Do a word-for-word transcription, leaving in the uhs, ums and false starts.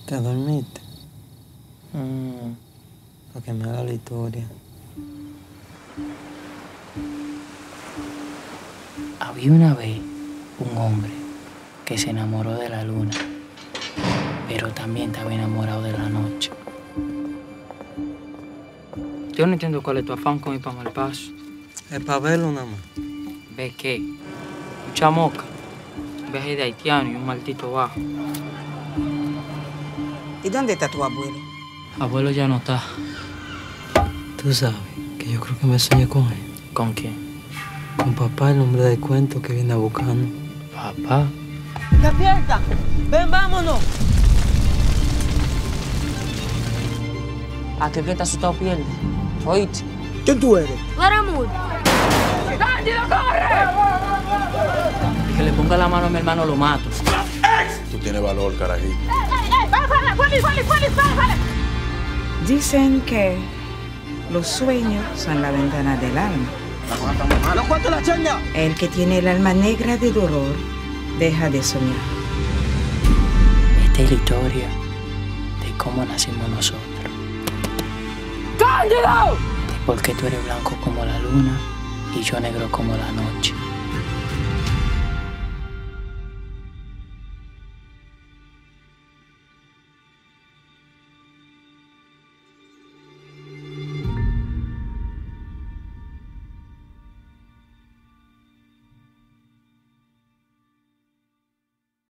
¿Te dormiste? Mm, para que me haga la historia. Había una vez un hombre que se enamoró de la luna, pero también estaba enamorado de la noche. Yo no entiendo cuál es tu afán con ir para Malpaso. Es para verlo nada más. ¿Ves qué? Mucha moca, un viaje de haitiano y un maldito bajo. ¿Y dónde está tu abuelo? Abuelo ya no está. Tú sabes que yo creo que me soñé con él. ¿Con quién? Con papá, el hombre del cuento que viene a buscarnos. Papá. ¡Despierta! ¡Ven, vámonos! Aquel que está asustado pierde. ¿Oíste? ¿Quién tú eres? ¡Laramul! ¡Cándido, corre! Que le ponga la mano a mi hermano, lo mato. Tú tienes valor, carajito. Dicen que los sueños son la ventana del alma. ¿No cuánto la chaña? El que tiene el alma negra de dolor deja de soñar. Esta es la historia de cómo nacimos nosotros. ¡Cándido! De por qué tú eres blanco como la luna y yo negro como la noche.